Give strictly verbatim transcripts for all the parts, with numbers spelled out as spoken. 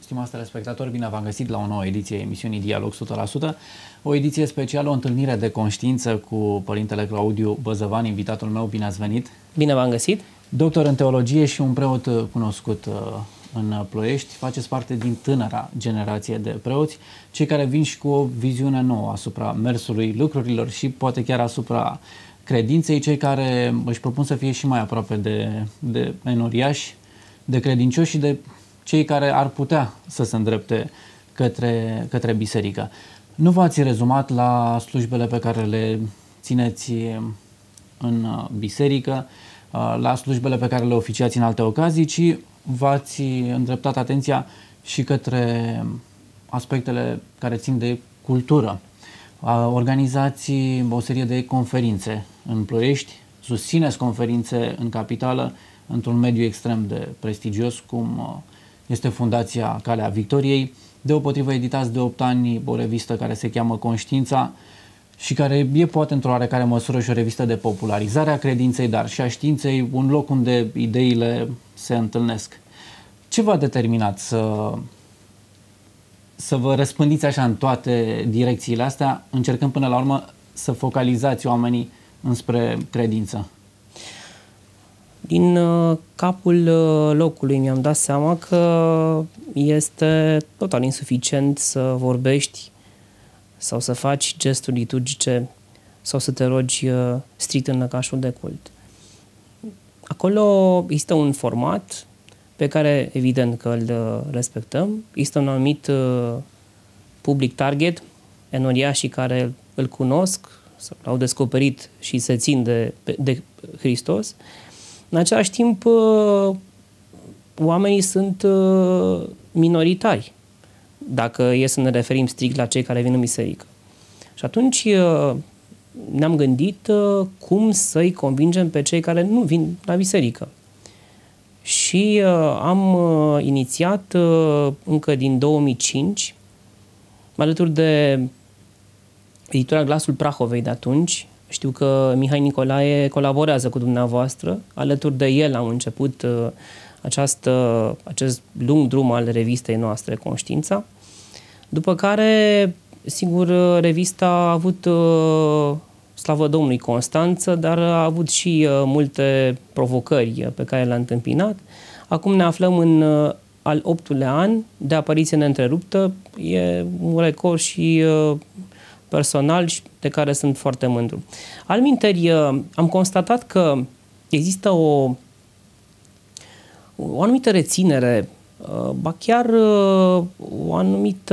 Stimați telespectatori, bine v-am găsit la o nouă ediție a emisiunii Dialog o sută la sută, o ediție specială, o întâlnire de conștiință cu Părintele Claudiu Băzăvan, invitatul meu. Bine ați venit! Bine v-am găsit! Doctor în teologie și un preot cunoscut în Ploiești, faceți parte din tânăra generație de preoți, cei care vin și cu o viziune nouă asupra mersului lucrurilor și poate chiar asupra credinței, cei care își propun să fie și mai aproape de, de enoriași, de credincioși și de cei care ar putea să se îndrepte către, către biserică. Nu v-ați rezumat la slujbele pe care le țineți în biserică, la slujbele pe care le oficiați în alte ocazii, ci v-ați îndreptat atenția și către aspectele care țin de cultură. Organizați o serie de conferințe în Ploiești, susțineți conferințe în capitală, într-un mediu extrem de prestigios, cum este Fundația Calea Victoriei. Deopotrivă editați de opt ani o revistă care se cheamă Conștiința și care e poate într-o oarecare măsură și o revistă de popularizare a credinței, dar și a științei, un loc unde ideile se întâlnesc. Ce v-a determinat să, să vă răspândiți așa în toate direcțiile astea, încercând până la urmă să focalizați oamenii înspre credință? Din uh, capul uh, locului mi-am dat seama că este total insuficient să vorbești sau să faci gesturi liturgice sau să te rogi uh, strict în lăcașul de cult. Acolo există un format pe care evident că îl uh, respectăm. Există un anumit uh, public target, enoriașii care îl cunosc sau l-au descoperit și se țin de, de Hristos. În același timp, oamenii sunt minoritari, dacă e să ne referim strict la cei care vin în biserică. Și atunci ne-am gândit cum să-i convingem pe cei care nu vin la biserică. Și am inițiat încă din două mii cinci, alături de editura Glasul Prahovei de atunci. Știu că Mihai Nicolae colaborează cu dumneavoastră. Alături de el am început uh, această, acest lung drum al revistei noastre, Conștiința. După care, sigur, revista a avut, uh, slavă Domnului, constanță, dar a avut și uh, multe provocări pe care le-a întâmpinat. Acum ne aflăm în uh, al optulea an de apariție neîntreruptă. E un record și uh, personal și de care sunt foarte mândru. Alminteri, am constatat că există o, o anumită reținere, ba chiar o anumită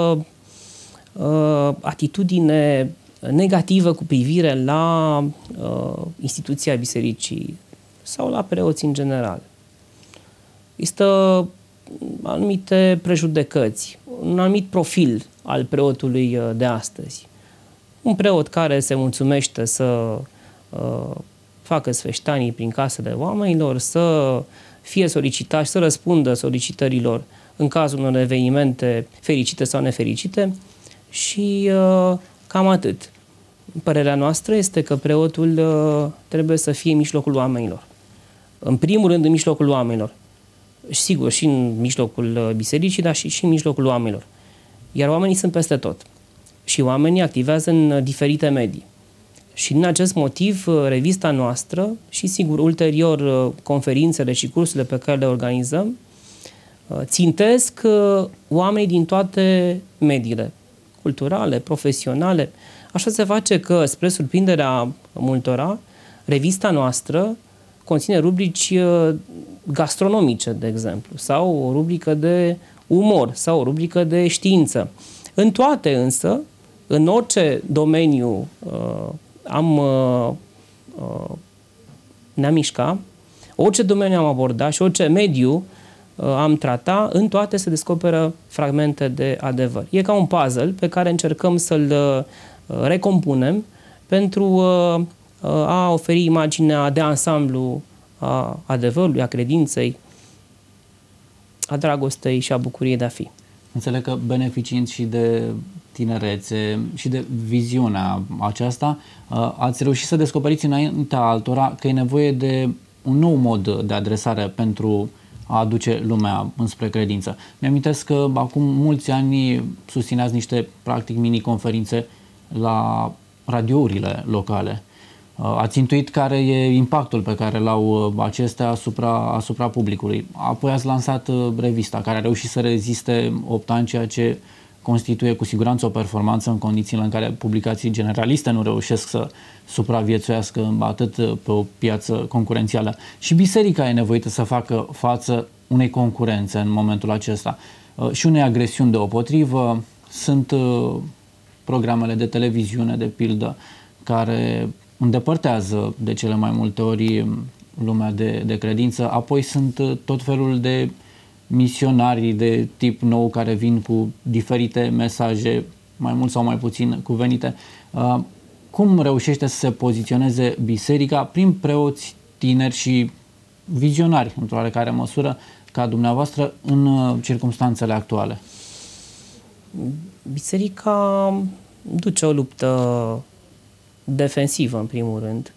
atitudine negativă cu privire la instituția bisericii sau la preoți în general. Există anumite prejudecăți, un anumit profil al preotului de astăzi. Un preot care se mulțumește să uh, facă sfeștanii prin casele oamenilor, să fie solicitat și să răspundă solicitărilor în cazul unor evenimente fericite sau nefericite și uh, cam atât. Părerea noastră este că preotul uh, trebuie să fie în mijlocul oamenilor. În primul rând în mijlocul oamenilor. Și sigur, și în mijlocul bisericii, dar și, și în mijlocul oamenilor. Iar oamenii sunt peste tot. Și oamenii activează în diferite medii. Și din acest motiv, revista noastră și, sigur, ulterior, conferințele și cursurile pe care le organizăm, țintesc oamenii din toate mediile, culturale, profesionale. Așa se face că, spre surprinderea multora, revista noastră conține rubrici gastronomice, de exemplu, sau o rubrică de umor, sau o rubrică de știință. În toate însă, în orice domeniu uh, am uh, uh, ne-am mișcat, orice domeniu am abordat și orice mediu uh, am tratat, în toate se descoperă fragmente de adevăr. E ca un puzzle pe care încercăm să-l uh, recompunem pentru uh, uh, a oferi imaginea de ansamblu a adevărului, a credinței, a dragostei și a bucuriei de a fi. Înțeleg că beneficiind și de tinerețe și de viziunea aceasta, ați reușit să descoperiți înaintea altora că e nevoie de un nou mod de adresare pentru a aduce lumea înspre credință. Mi-amintesc că acum mulți ani susțineați niște, practic, mini-conferințe la radiourile locale. Ați intuit care e impactul pe care l-au acestea asupra, asupra publicului. Apoi ați lansat revista, care a reușit să reziste opt ani, ceea ce constituie cu siguranță o performanță în condițiile în care publicații generaliste nu reușesc să supraviețuiască atât pe o piață concurențială. Și biserica e nevoită să facă față unei concurențe în momentul acesta și unei agresiuni deopotrivă. Sunt programele de televiziune, de pildă, care îndepărtează de cele mai multe ori lumea de, de credință. Apoi sunt tot felul de misionari de tip nou care vin cu diferite mesaje, mai mult sau mai puțin cuvenite. Cum reușește să se poziționeze biserica prin preoți tineri și vizionari, într-o oarecare măsură, ca dumneavoastră, în circumstanțele actuale? Biserica duce o luptă defensivă, în primul rând.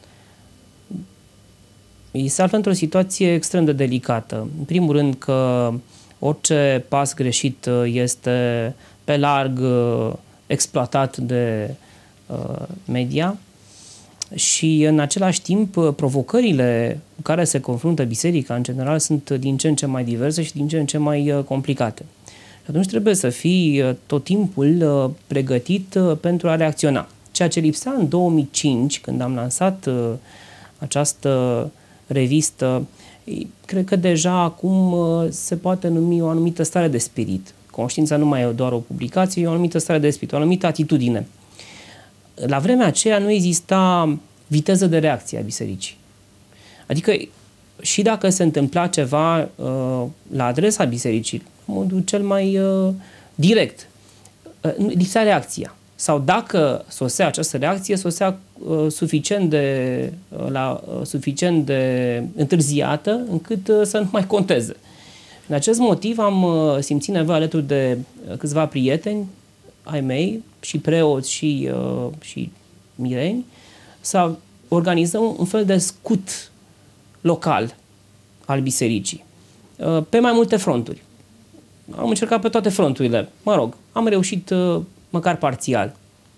Se află într-o situație extrem de delicată. În primul rând că orice pas greșit este pe larg exploatat de media și în același timp provocările cu care se confruntă biserica în general sunt din ce în ce mai diverse și din ce în ce mai complicate. Și atunci trebuie să fii tot timpul pregătit pentru a reacționa. Ceea ce lipsea în două mii cinci, când am lansat această revistă, cred că deja acum se poate numi o anumită stare de spirit. Conștiința nu mai e doar o publicație, e o anumită stare de spirit, o anumită atitudine. La vremea aceea nu exista viteză de reacție a bisericii. Adică și dacă se întâmpla ceva uh, la adresa bisericii, în modul cel mai uh, direct, uh, lipsea reacția. Sau dacă sosea această reacție, sosea uh, suficient, de, uh, la, uh, suficient de întârziată încât uh, să nu mai conteze. În acest motiv am uh, simțit nevoie alături de uh, câțiva prieteni ai mei, și preoți și, uh, și mireni, să organizăm un fel de scut local al bisericii, uh, pe mai multe fronturi. Am încercat pe toate fronturile. Mă rog, am reușit uh, măcar parțial.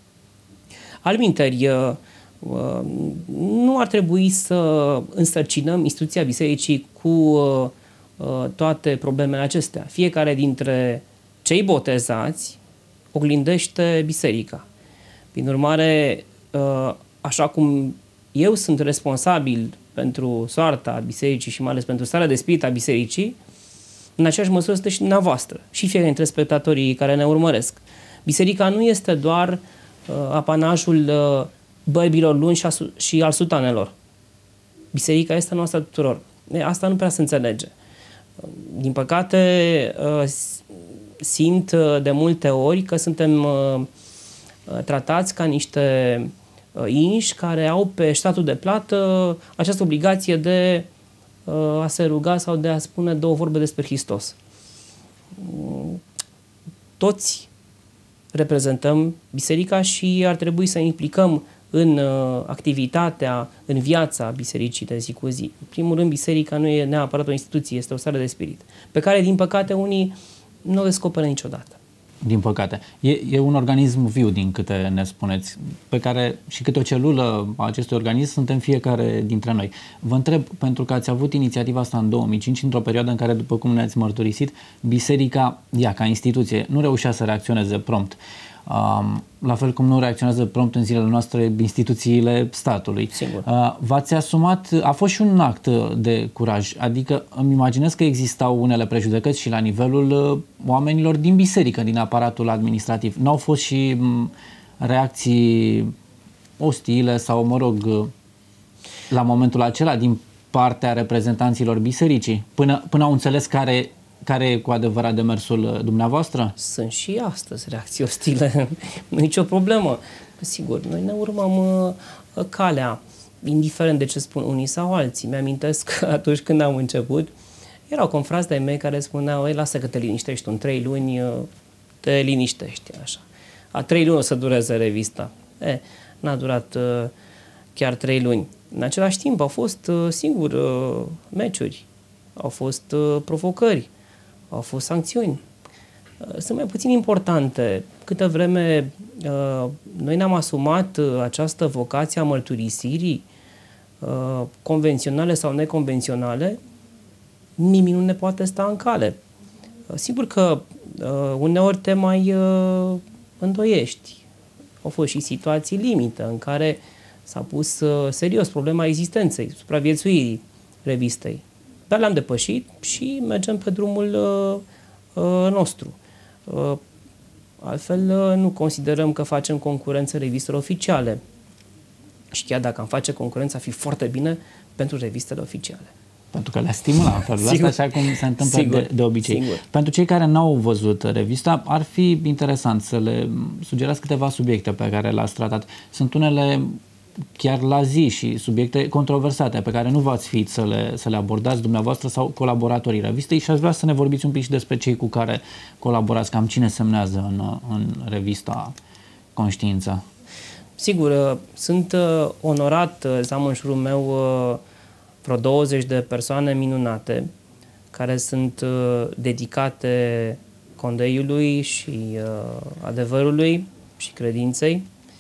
Alminteri, uh, uh, nu ar trebui să însărcinăm instituția bisericii cu uh, uh, toate problemele acestea. Fiecare dintre cei botezați oglindește biserica. Prin urmare, uh, așa cum eu sunt responsabil pentru soarta bisericii și mai ales pentru starea de spirit a bisericii, în aceeași măsură sunteți și dumneavoastră și fiecare dintre spectatorii care ne urmăresc. Biserica nu este doar uh, apanajul uh, bărbilor lungi și, a, și al sutanelor. Biserica este a noastră tuturor. E, asta nu prea se înțelege. Din păcate, uh, simt uh, de multe ori că suntem uh, tratați ca niște uh, inși care au pe statul de plată această obligație de uh, a se ruga sau de a spune două vorbe despre Hristos. Toți reprezentăm biserica și ar trebui să implicăm în uh, activitatea, în viața bisericii de zi cu zi. În primul rând, biserica nu e neapărat o instituție, este o stare de spirit, pe care, din păcate, unii nu o descoperă niciodată. Din păcate. E, e un organism viu, din câte ne spuneți, pe care și câte o celulă a acestui organism suntem fiecare dintre noi. Vă întreb, pentru că ați avut inițiativa asta în două mii cinci, într-o perioadă în care, după cum ne-ați mărturisit, biserica, ea ca instituție, nu reușea să reacționeze prompt. Um, la fel cum nu reacționează prompt în zilele noastre instituțiile statului. Sigur. Uh, v-ați asumat, a fost și un act de curaj, adică îmi imaginez că existau unele prejudecăți și la nivelul uh, oamenilor din biserică, din aparatul administrativ. N-au fost și um, reacții ostile sau, mă rog, uh, la momentul acela din partea reprezentanților bisericii, până, până au înțeles care Care e cu adevărat demersul dumneavoastră? Sunt și astăzi reacții ostile, nu e nicio problemă. Sigur, noi ne urmăm uh, calea, indiferent de ce spun unii sau alții. Mi-amintesc că atunci când am început, erau confrați de-ai mei care spuneau: ei, lasă că te liniștești, în trei luni uh, te liniștești, așa. A trei luni o să dureze revista. E, n-a durat uh, chiar trei luni. În același timp au fost, uh, singur, uh, meciuri au fost uh, provocări, au fost sancțiuni. Uh, sunt mai puțin importante. Câtă vreme uh, noi ne-am asumat uh, această vocație a mărturisirii, uh, convenționale sau neconvenționale, nimic nu ne poate sta în cale. Uh, sigur că uh, uneori te mai uh, îndoiești. Au fost și situații limită în care s-a pus uh, serios problema existenței, supraviețuirii revistei. Dar le-am depășit și mergem pe drumul uh, uh, nostru. Uh, altfel uh, nu considerăm că facem concurență revistelor oficiale. Și chiar dacă am face concurență, ar fi foarte bine pentru revistele oficiale. Pentru că le stimula în felul ăsta, așa cum se întâmplă Sigur. de, de obicei. Sigur. Pentru cei care n-au văzut revista, ar fi interesant să le sugerați câteva subiecte pe care le-ați tratat. Sunt unele chiar la zi și subiecte controversate pe care nu v-ați fi să le, să le abordați dumneavoastră sau colaboratorii revistei și aș vrea să ne vorbiți un pic și despre cei cu care colaborați, cam cine semnează în, în revista Conștiința. Sigur, sunt onorat să am în jurul meu vreo douăzeci de persoane minunate care sunt dedicate condeiului și adevărului și credinței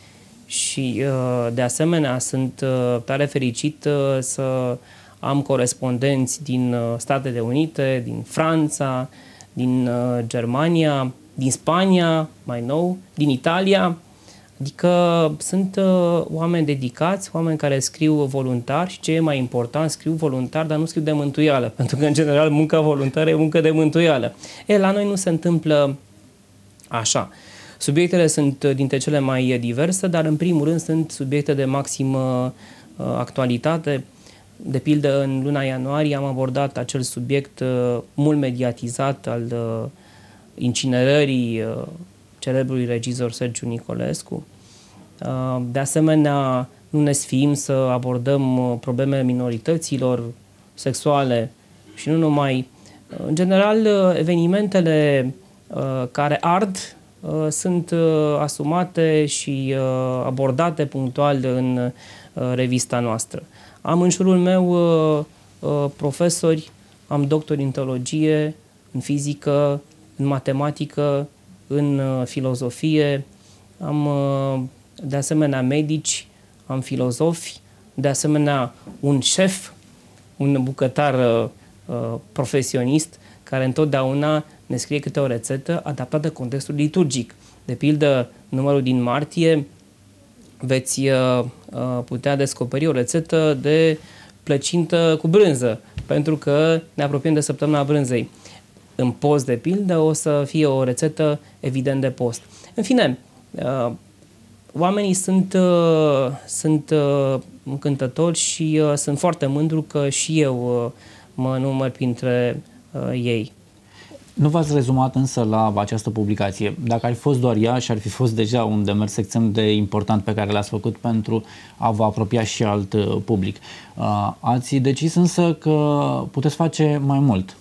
și de asemenea sunt tare fericit să am corespondenți din Statele Unite, din Franța, din Germania, din Spania, mai nou, din Italia. Adică sunt uh, oameni dedicați, oameni care scriu voluntar și ce e mai important, scriu voluntar, dar nu scriu de mântuială, pentru că în general munca voluntară e muncă de mântuială. E, la noi nu se întâmplă așa. Subiectele sunt dintre cele mai diverse, dar în primul rând sunt subiecte de maximă uh, actualitate. De pildă, în luna ianuarie am abordat acel subiect uh, mult mediatizat al uh, incinerării uh, celebrului regizor Sergiu Nicolescu. De asemenea, nu ne sfiim să abordăm problemele minorităților sexuale și nu numai. În general, evenimentele care ard sunt asumate și abordate punctual în revista noastră. Am în jurul meu profesori, am doctori în teologie, în fizică, în matematică, în filozofie, am de asemenea medici, am filozofi, de asemenea un șef, un bucătar uh, profesionist care întotdeauna ne scrie câte o rețetă adaptată contextului liturgic. De pildă, numărul din martie veți uh, putea descoperi o rețetă de plăcintă cu brânză, pentru că ne apropiem de săptămâna brânzei. În post, de pildă, o să fie o rețetă evident de post. În fine, uh, oamenii sunt, uh, sunt uh, încântători și uh, sunt foarte mândru că și eu uh, mă număr printre uh, ei. Nu v-ați rezumat însă la această publicație. Dacă ar fi fost doar ea și ar fi fost deja un demers extrem de important pe care l-ați făcut pentru a vă apropia și alt uh, public. Uh, ați decis însă că puteți face mai mult.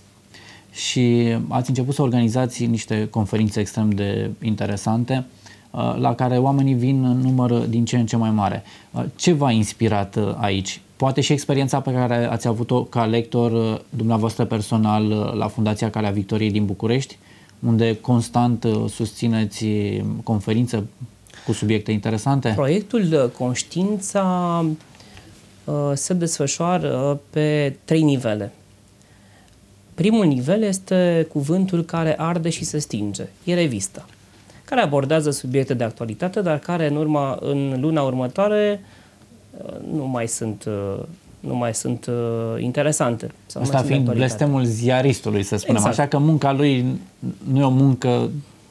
Și ați început să organizați niște conferințe extrem de interesante la care oamenii vin în număr din ce în ce mai mare. Ce v-a inspirat aici? Poate și experiența pe care ați avut-o ca lector dumneavoastră personal la Fundația Calea Victoriei din București, unde constant susțineți conferințe cu subiecte interesante? Proiectul Conștiința se desfășoară pe trei nivele. Primul nivel este cuvântul care arde și se stinge. E revista, care abordează subiecte de actualitate, dar care în, urma, în luna următoare nu mai sunt, nu mai sunt interesante. Sau asta mai fiind blestemul ziaristului, să spunem. Exact. Așa că munca lui nu e o muncă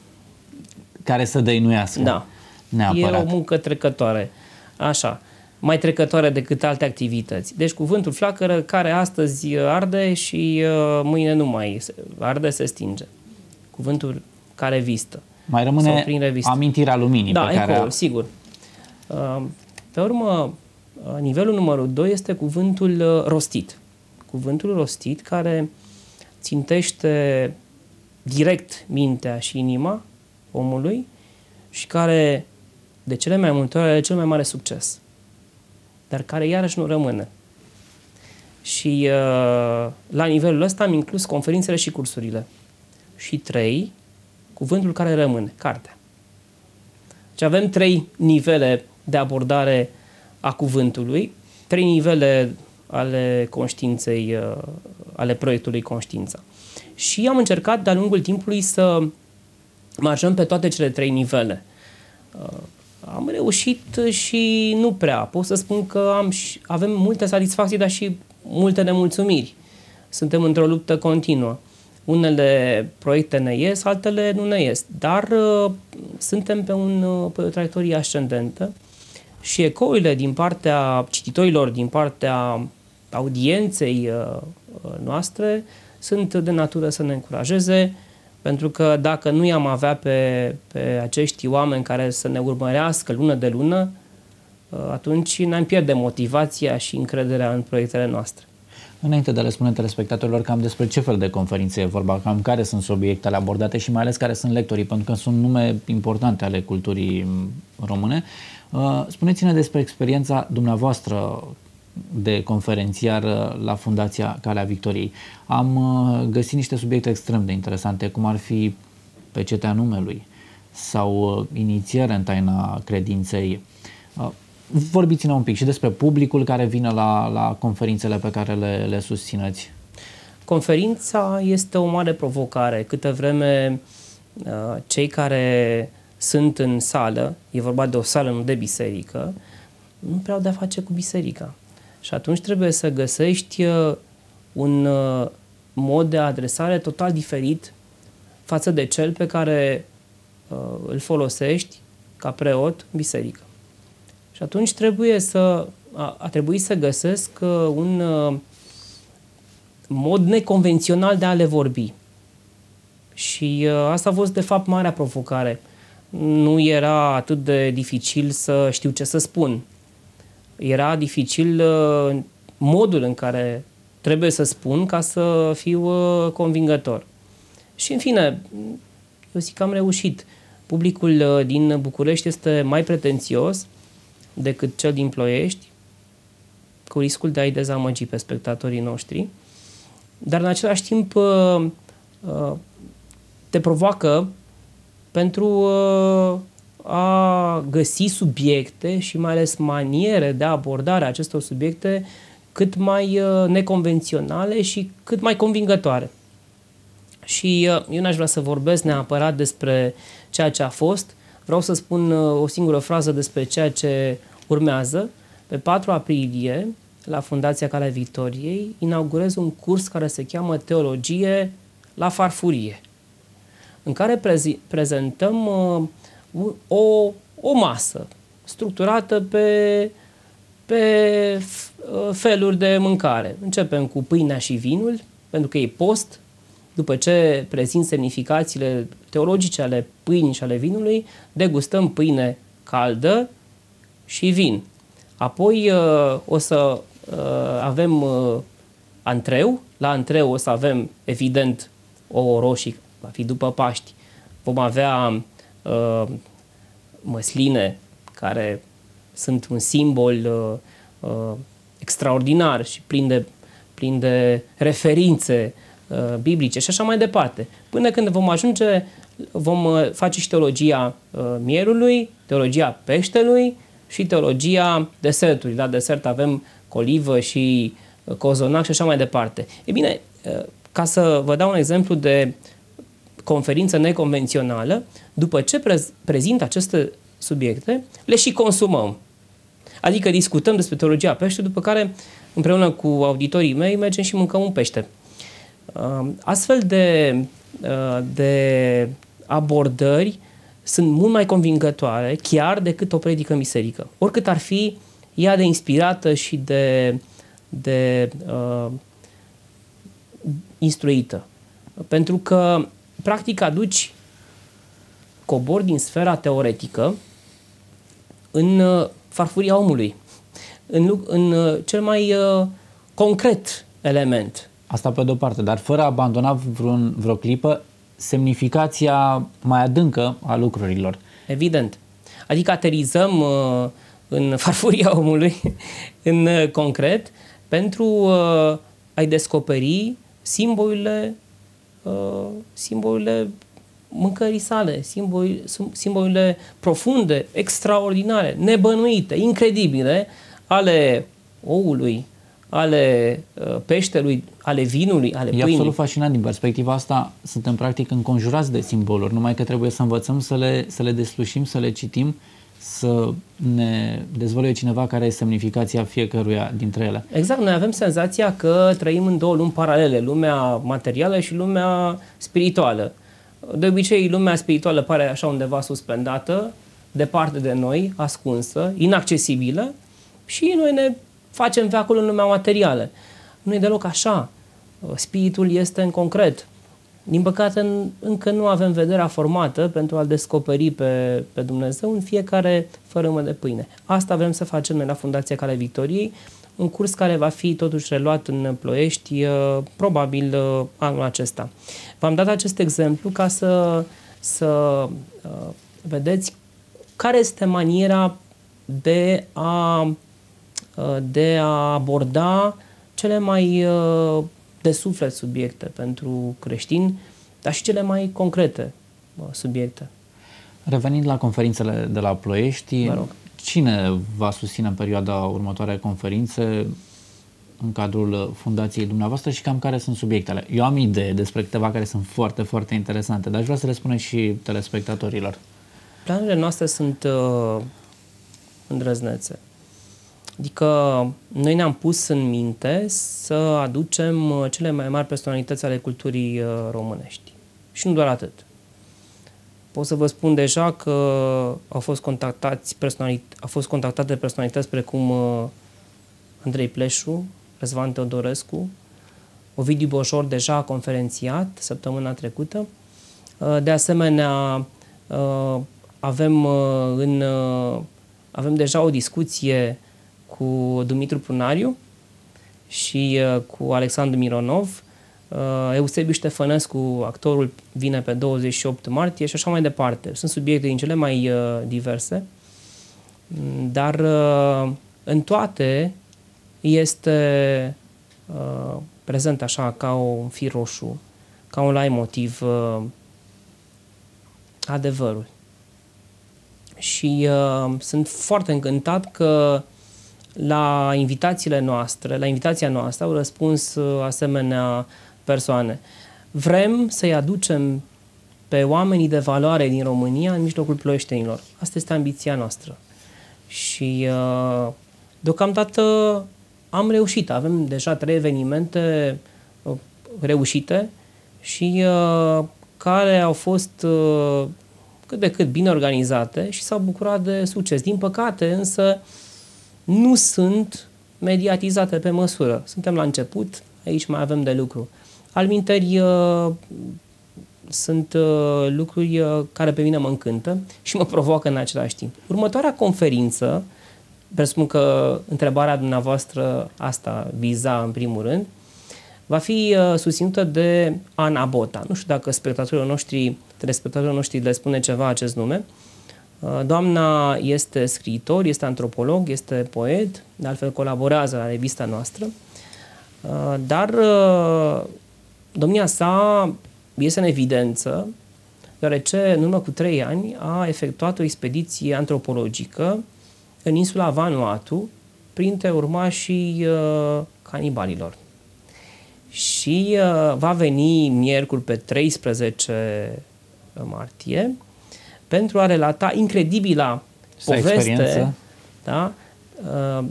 care să dăinuiască. Da. Neapărat. E o muncă trecătoare. Așa. Mai trecătoare decât alte activități. Deci cuvântul flacără care astăzi arde și uh, mâine nu mai arde, se stinge. Cuvântul care vistă. Mai rămâne amintirea luminii. Da, pe care eco, a... sigur. Uh, pe urmă, nivelul numărul doi este cuvântul uh, rostit. Cuvântul rostit care țintește direct mintea și inima omului și care de cele mai multe ori are cel mai mare succes, dar care iarăși nu rămâne. Și la nivelul ăsta am inclus conferințele și cursurile. Și trei, cuvântul care rămâne, cartea. Deci avem trei nivele de abordare a cuvântului, trei nivele ale conștiinței, ale proiectului Conștiința. Și am încercat de-a lungul timpului să marșăm pe toate cele trei nivele. Am reușit și nu prea. Pot să spun că am, avem multe satisfacții, dar și multe nemulțumiri. Suntem într-o luptă continuă. Unele proiecte ne ies, altele nu ne ies. Dar uh, suntem pe, un, pe o traiectorie ascendentă și ecourile din partea cititorilor, din partea audienței uh, noastre, sunt de natură să ne încurajeze, pentru că dacă nu i-am avea pe, pe acești oameni care să ne urmărească lună de lună, uh, atunci ne-am pierde motivația și încrederea în proiectele noastre. Înainte de a le spune telespectatorilor cam despre ce fel de conferințe e vorba, cam care sunt subiectele abordate și mai ales care sunt lectorii, pentru că sunt nume importante ale culturii române, spuneți-ne despre experiența dumneavoastră de conferențiar la Fundația Calea Victoriei. Am găsit niște subiecte extrem de interesante, cum ar fi pecetea numelui sau inițiere în taina credinței. Vorbiți-ne un pic și despre publicul care vine la, la conferințele pe care le, le susțineți. Conferința este o mare provocare. Câte vreme uh, cei care sunt în sală, e vorba de o sală, nu de biserică, nu prea au de-a face cu biserica. Și atunci trebuie să găsești uh, un uh, mod de adresare total diferit față de cel pe care uh, îl folosești ca preot în biserică. Și atunci trebuie să, a, a trebuit să găsesc uh, un uh, mod neconvențional de a le vorbi. Și uh, asta a fost de fapt marea provocare. Nu era atât de dificil să știu ce să spun. Era dificil uh, modul în care trebuie să spun ca să fiu uh, convingător. Și în fine, eu zic că am reușit. Publicul uh, din București este mai pretențios decât cel din Ploiești, cu riscul de a-i dezamăgi pe spectatorii noștri, dar în același timp te provoacă pentru a găsi subiecte și mai ales maniere de abordare a acestor subiecte cât mai neconvenționale și cât mai convingătoare. Și eu n-aș vrea să vorbesc neapărat despre ceea ce a fost. Vreau să spun o singură frază despre ceea ce urmează. Pe patru aprilie, la Fundația Calea Victoriei, inaugurez un curs care se cheamă Teologie la farfurie, în care prezi- prezentăm uh, o, o masă structurată pe, pe feluri de mâncare. Începem cu pâinea și vinul, pentru că e post. După ce prezint semnificațiile teologice ale pâinii și ale vinului, degustăm pâine caldă și vin. Apoi uh, o să uh, avem uh, antreu. La antreu o să avem, evident, ouă roșii, va fi după Paști. Vom avea uh, măsline, care sunt un simbol uh, uh, extraordinar și plin de, plin de referințe uh, biblice și așa mai departe. Până când vom ajunge, vom uh, face și teologia uh, mierului, teologia peștelui și teologia desertului. La desert avem colivă și uh, cozonac și așa mai departe. E bine, uh, ca să vă dau un exemplu de conferință neconvențională, după ce prez- prezint aceste subiecte, le și consumăm. Adică discutăm despre teologia peștelui, după care, împreună cu auditorii mei, mergem și mâncăm un pește. Astfel de, de abordări sunt mult mai convingătoare, chiar decât o predică în biserică. Oricât ar fi ea de inspirată și de, de uh, instruită. Pentru că, practic, aduci cobor din sfera teoretică în uh, farfuria omului, în, în uh, cel mai uh, concret element. Asta pe de-o parte, dar fără a abandona vreun, vreo clipă semnificația mai adâncă a lucrurilor. Evident. Adică aterizăm uh, în farfuria omului, în uh, concret, pentru uh, ai descoperi simbolurile, uh, simbolurile mâncării sale, simboli, simbolurile profunde, extraordinare, nebănuite, incredibile ale oului, ale uh, peștelui, ale vinului, ale pâinii. E absolut fascinant din perspectiva asta. Suntem practic înconjurați de simboluri, numai că trebuie să învățăm să le, să le deslușim, să le citim, să ne dezvăluie cineva care e semnificația fiecăruia dintre ele. Exact, noi avem senzația că trăim în două lumi paralele, lumea materială și lumea spirituală. De obicei, lumea spirituală pare așa undeva suspendată, departe de noi, ascunsă, inaccesibilă, și noi ne facem veacul în lumea materială. Nu e deloc așa. Spiritul este în concret. Din păcate, încă nu avem vederea formată pentru a-L descoperi pe, pe Dumnezeu în fiecare fărâmă de pâine. Asta vrem să facem noi la Fundația Calea Victoriei, un curs care va fi totuși reluat în Ploiești, probabil anul acesta. V-am dat acest exemplu ca să, să vedeți care este maniera de a, de a aborda cele mai de suflet subiecte pentru creștini, dar și cele mai concrete subiecte. Revenind la conferințele de la Ploiești, cine va susține în perioada următoare conferințe în cadrul fundației dumneavoastră și cam care sunt subiectele? Eu am idee despre câteva care sunt foarte, foarte interesante, dar aș vrea să le spunem și telespectatorilor. Planurile noastre sunt uh, îndrăznețe. Adică noi ne-am pus în minte să aducem cele mai mari personalități ale culturii uh, românești. Și nu doar atât. Pot să vă spun deja că au fost, contactați personalit- au fost contactate personalități precum uh, Andrei Pleșu, Răzvan Teodorescu, Ovidiu Boșor deja a conferențiat săptămâna trecută. Uh, de asemenea, uh, avem, uh, în, uh, avem deja o discuție cu Dumitru Prunariu și uh, cu Alexandru Mironov. Uh, Eusebiu Ștefănescu, actorul, vine pe douăzeci și opt martie și așa mai departe. Sunt subiecte din cele mai uh, diverse, dar uh, în toate este uh, prezent așa ca un fir roșu, ca un leitmotiv, uh, adevărul. Și uh, sunt foarte încântat că la invitațiile noastre, la invitația noastră au răspuns uh, asemenea persoane. Vrem să-i aducem pe oamenii de valoare din România în mijlocul ploieștenilor. Asta este ambiția noastră. Și uh, deocamdată am reușit. Avem deja trei evenimente uh, reușite și uh, care au fost uh, cât de cât bine organizate și s-au bucurat de succes. Din păcate, însă, nu sunt mediatizate pe măsură. Suntem la început, aici mai avem de lucru. Alminteri, uh, sunt uh, lucruri uh, care pe mine mă încântă și mă provoacă în același timp. Următoarea conferință, presupun că întrebarea dumneavoastră asta viza în primul rând, va fi uh, susținută de Ana Bota. Nu știu dacă spectatorii noștri, telespectatorii noștri le spune ceva acest nume. Uh, doamna este scriitor, este antropolog, este poet, de altfel colaborează la revista noastră, uh, dar uh, domnia sa iese în evidență, deoarece în urmă cu trei ani a efectuat o expediție antropologică în insula Vanuatu, printre urmașii uh, canibalilor. Și uh, va veni miercuri pe treisprezece martie pentru a relata incredibila poveste, da, uh,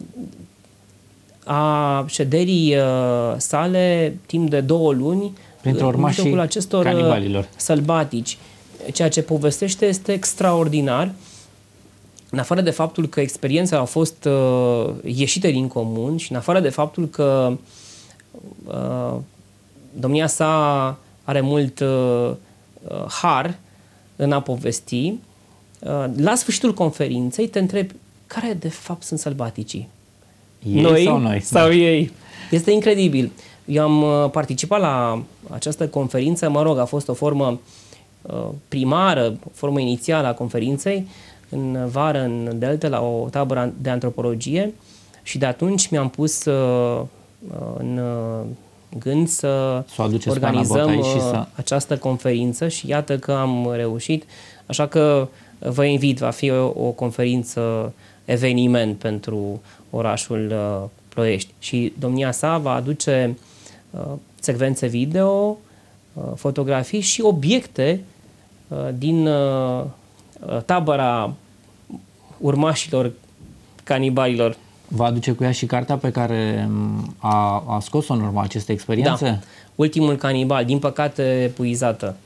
a șederii uh, sale timp de două luni printre urmașii acestor canibalilor sălbatici. Ceea ce povestește este extraordinar, în afară de faptul că experiența a fost uh, ieșită din comun și în afară de faptul că uh, domnia sa are mult uh, har în a povesti, uh, la sfârșitul conferinței te întrebi care de fapt sunt sălbaticii? Ei noi sau noi? Sau da. ei? Este incredibil. Eu am participat la această conferință, mă rog, a fost o formă uh, primară, o formă inițială a conferinței, în vară, în Delta, la o tabără de antropologie și de atunci mi-am pus uh, în, uh, gând să S-o organizăm și să... această conferință și iată că am reușit. Așa că vă invit, va fi o, o conferință eveniment pentru orașul uh, Ploiești și domnia sa va aduce uh, secvențe video, uh, fotografii și obiecte uh, din uh, tabăra urmașilor canibalilor. Va aduce cu ea și cartea pe care a, a scos-o în urma acestei experiențe? Da. Ultimul canibal, din păcate epuizată.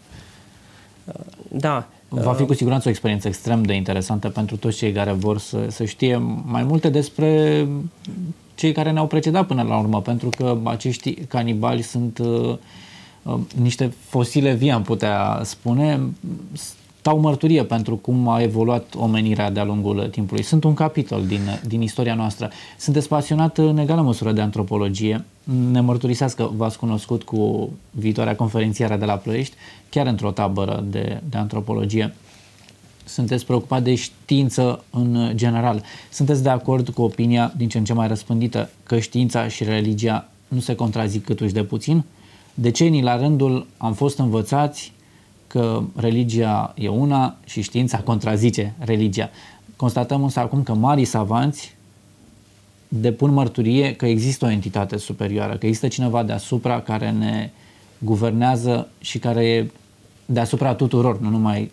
Da. Va fi cu siguranță o experiență extrem de interesantă pentru toți cei care vor să, să știe mai multe despre cei care ne-au precedat până la urmă, pentru că acești canibali sunt uh, uh, niște fosile vii, am putea spune, dau mărturie pentru cum a evoluat omenirea de-a lungul timpului. Sunt un capitol din, din istoria noastră. Sunteți pasionat în egală măsură de antropologie. Ne mărturiseați că v-ați cunoscut cu viitoarea conferențiară de la Ploiești, chiar într-o tabără de, de antropologie. Sunteți preocupat de știință în general. Sunteți de acord cu opinia din ce în ce mai răspândită că știința și religia nu se contrazic câtuși de puțin? Decenii la rândul am fost învățați că religia e una și știința contrazice religia. Constatăm însă acum că marii savanți depun mărturie că există o entitate superioară, că există cineva deasupra care ne guvernează și care e deasupra tuturor, nu numai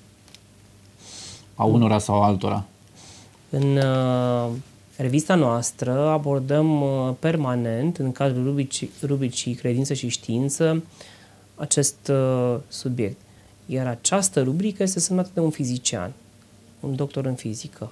a unora sau altora. În uh, revista noastră abordăm uh, permanent, în cadrul rubricii, rubricii Credință și Știință, acest uh, subiect. Iar această rubrică este semnată de un fizician, un doctor în fizică.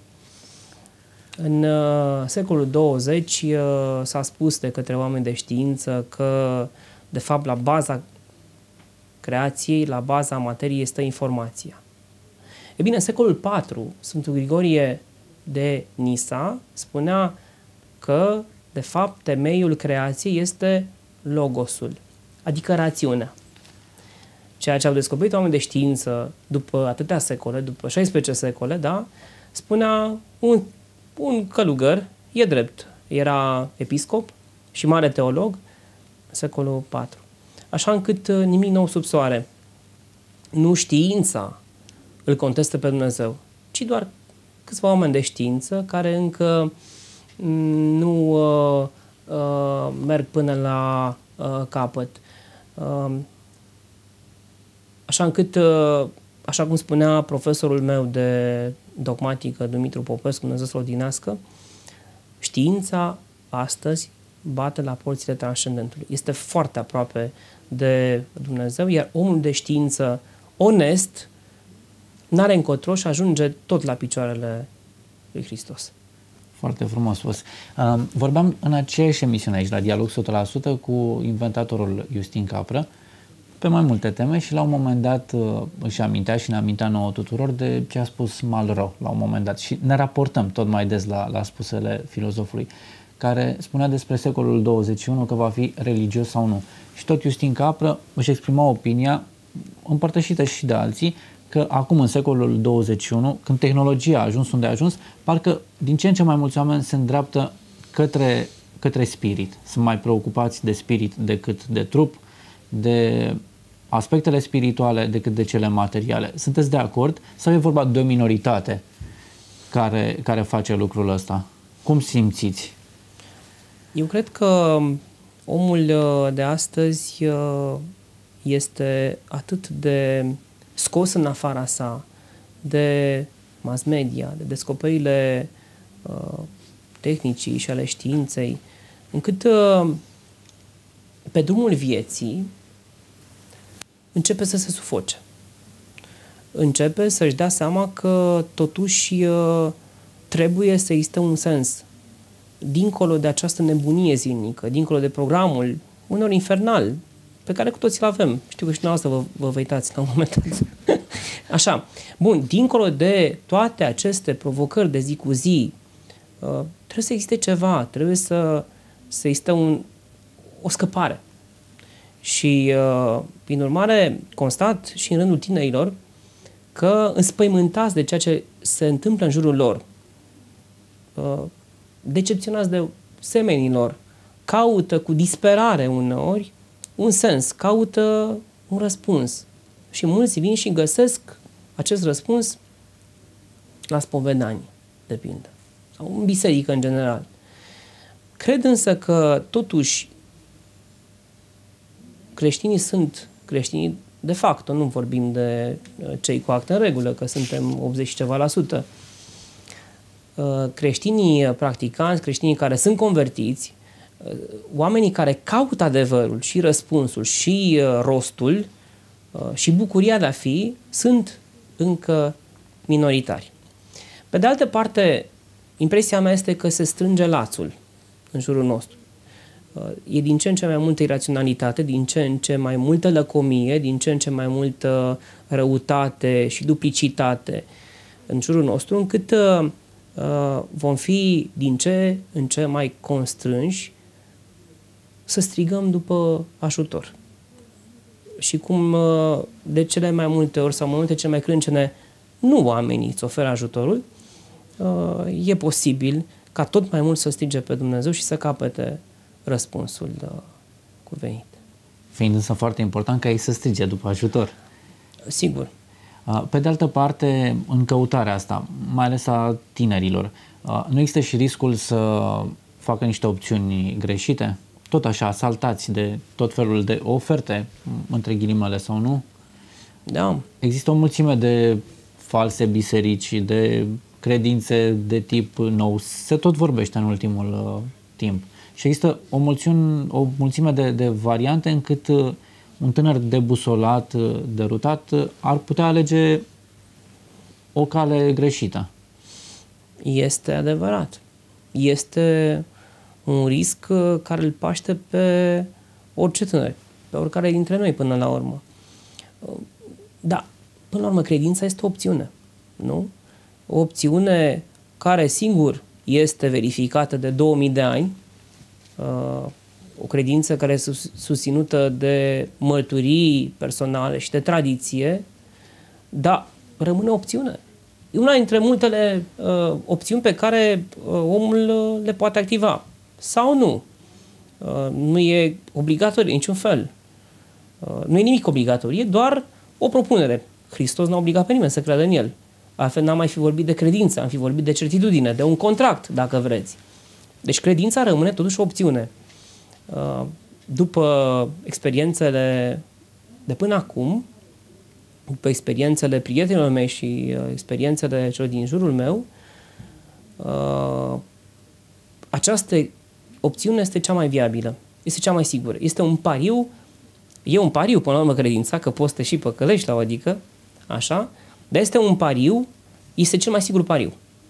În uh, secolul douăzeci uh, s-a spus de către oameni de știință că, de fapt, la baza creației, la baza materiei stă informația. E bine, în secolul patru, Sfântul Grigorie de Nisa spunea că, de fapt, temeiul creației este logosul, adică rațiunea. Ceea ce au descoperit oameni de știință după atâtea secole, după șaisprezece secole, da, spunea un, un călugăr, e drept, era episcop și mare teolog în secolul patru. Așa încât nimic nou sub soare. Nu știința îl contestă pe Dumnezeu, ci doar câțiva oameni de știință care încă nu uh, uh, merg până la uh, capăt. Uh, Așa încât, așa cum spunea profesorul meu de dogmatică, Dumitru Popescu, Dumnezeu să-l odinească, știința astăzi bate la porțile transcendentului. Este foarte aproape de Dumnezeu, iar omul de știință onest n-are încotro și ajunge tot la picioarele lui Hristos. Foarte frumos spus. Vorbeam în aceeași emisiune aici, la Dialog o sută la sută, cu inventatorul Justin Capră, pe mai multe teme și la un moment dat uh, își amintea și ne amintea nouă tuturor de ce a spus Malraux la un moment dat și ne raportăm tot mai des la, la spusele filozofului, care spunea despre secolul douăzeci și unu că va fi religios sau nu. Și tot Justin Capră își exprima opinia, împărtășită și de alții, că acum în secolul douăzeci și unu, când tehnologia a ajuns unde a ajuns, parcă din ce în ce mai mulți oameni se îndreaptă către, către spirit. Sunt mai preocupați de spirit decât de trup, de aspectele spirituale decât de cele materiale. Sunteți de acord sau e vorba de o minoritate care, care face lucrul ăsta? Cum simțiți? Eu cred că omul de astăzi este atât de scos în afara sa de mass media, de descoperirile tehnicii și ale științei, încât pe drumul vieții începe să se sufoce. Începe să-și dea seama că totuși trebuie să existe un sens. Dincolo de această nebunie zilnică, dincolo de programul unor infernal, pe care cu toții îl avem. Știu că și dumneavoastră vă, vă vă uitați la un moment dat. Așa. Bun, dincolo de toate aceste provocări de zi cu zi, trebuie să existe ceva, trebuie să, să existe un, o scăpare. Și, prin urmare, constat și în rândul tinerilor că înspăimântați de ceea ce se întâmplă în jurul lor, decepționați de semenilor, caută cu disperare uneori un sens, caută un răspuns. Și mulți vin și găsesc acest răspuns la spovedanie, de pildă, sau în biserică în general. Cred însă că, totuși, creștinii sunt creștini de facto, nu vorbim de cei cu actă în regulă, că suntem optzeci și ceva la sută. Creștinii practicanți, creștinii care sunt convertiți, oamenii care caută adevărul și răspunsul și rostul și bucuria de a fi, sunt încă minoritari. Pe de altă parte, impresia mea este că se strânge lațul în jurul nostru. E din ce în ce mai multă iraționalitate, din ce în ce mai multă lăcomie, din ce în ce mai multă răutate și duplicitate în jurul nostru, încât uh, vom fi din ce în ce mai constrânși să strigăm după ajutor. Și cum uh, de cele mai multe ori sau momente cele mai crâncene nu oamenii îți oferă ajutorul, uh, e posibil ca tot mai mult să strige pe Dumnezeu și să capete răspunsul uh, cuvenit. Fiind însă foarte important ca ei să strige după ajutor. Sigur. Uh, pe de altă parte, în căutarea asta, mai ales a tinerilor, uh, nu există și riscul să facă niște opțiuni greșite? Tot așa, asaltați de tot felul de oferte, între ghilimele sau nu? Da. Există o mulțime de false biserici, de credințe de tip nou. Se tot vorbește în ultimul uh, timp. Și există o mulțime, o mulțime de, de variante încât uh, un tânăr debusolat, uh, derutat, uh, ar putea alege o cale greșită. Este adevărat. Este un risc uh, care îl paște pe orice tânăr, pe oricare dintre noi până la urmă. Uh, da, până la urmă credința este o opțiune, nu? O opțiune care, singur, este verificată de două mii de ani, uh, o credință care este susținută de mărturii personale și de tradiție, dar rămâne o opțiune. E una dintre multele uh, opțiuni pe care uh, omul uh, le poate activa. Sau nu. Uh, nu e obligatoriu, în niciun fel. Uh, nu e nimic obligatoriu, e doar o propunere. Hristos n-a obligat pe nimeni să creadă în El. Altfel n-am mai fi vorbit de credință, am fi vorbit de certitudine, de un contract, dacă vreți. Deci credința rămâne totuși o opțiune. După experiențele de până acum, după experiențele prietenilor mei și experiențele celor din jurul meu, această opțiune este cea mai viabilă, este cea mai sigură. Este un pariu, e un pariu până la urmă credința, că poți să te și păcălești la o adică, așa, dar este un pariu, este cel mai sigur pariu.